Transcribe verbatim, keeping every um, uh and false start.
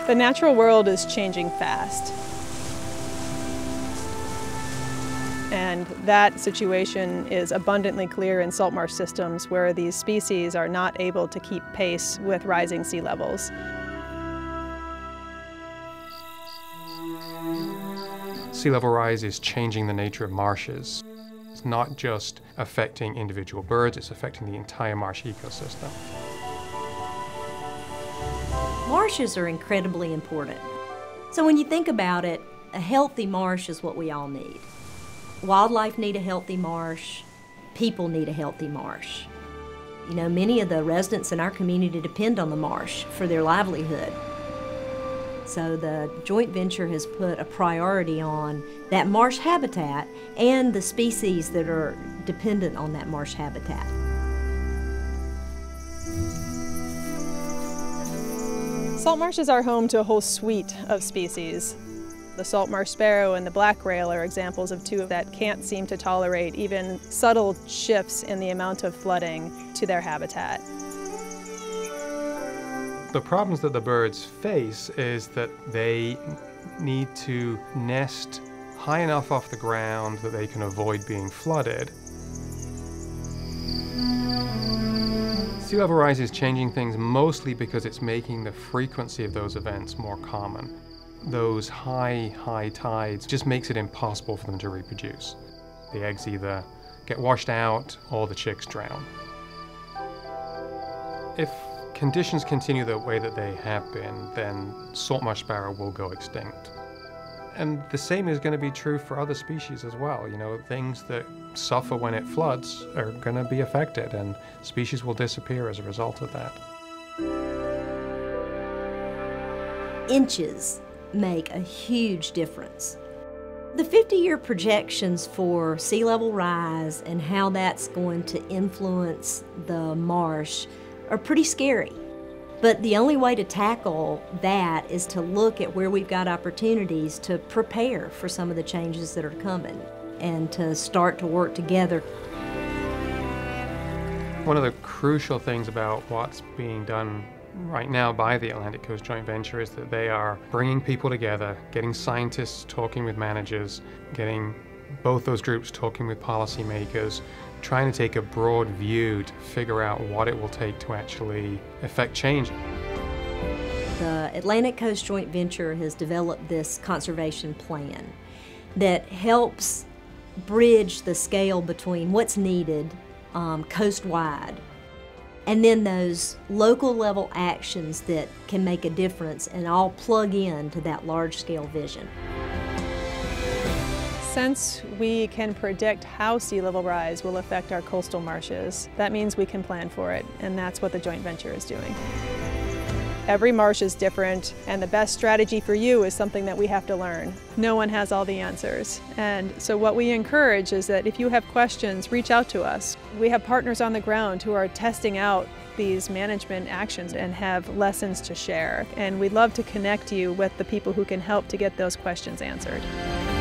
The natural world is changing fast. And that situation is abundantly clear in salt marsh systems where these species are not able to keep pace with rising sea levels. Sea level rise is changing the nature of marshes. It's not just affecting individual birds, it's affecting the entire marsh ecosystem. Marshes are incredibly important. So when you think about it, a healthy marsh is what we all need. Wildlife need a healthy marsh, people need a healthy marsh. You know, many of the residents in our community depend on the marsh for their livelihood. So the joint venture has put a priority on that marsh habitat and the species that are dependent on that marsh habitat. Salt marshes are home to a whole suite of species. The Saltmarsh Sparrow and the black rail are examples of two that can't seem to tolerate even subtle shifts in the amount of flooding to their habitat. The problems that the birds face is that they need to nest high enough off the ground that they can avoid being flooded. Sea level rise is changing things mostly because it's making the frequency of those events more common. Those high, high tides just makes it impossible for them to reproduce. The eggs either get washed out or the chicks drown. If conditions continue the way that they have been, then Saltmarsh sparrow will go extinct. And the same is going to be true for other species as well. You know, things that suffer when it floods are going to be affected, and species will disappear as a result of that. Inches make a huge difference. The fifty-year projections for sea level rise and how that's going to influence the marsh are pretty scary. But the only way to tackle that is to look at where we've got opportunities to prepare for some of the changes that are coming and to start to work together. One of the crucial things about what's being done right now by the Atlantic Coast Joint Venture is that they are bringing people together, getting scientists talking with managers, getting both those groups talking with policymakers, trying to take a broad view to figure out what it will take to actually effect change. The Atlantic Coast Joint Venture has developed this conservation plan that helps bridge the scale between what's needed um, coast-wide and then those local level actions that can make a difference and all plug in to that large-scale vision. Since we can predict how sea level rise will affect our coastal marshes, that means we can plan for it, and that's what the joint venture is doing. Every marsh is different, and the best strategy for you is something that we have to learn. No one has all the answers. And so what we encourage is that if you have questions, reach out to us. We have partners on the ground who are testing out these management actions and have lessons to share. And we'd love to connect you with the people who can help to get those questions answered.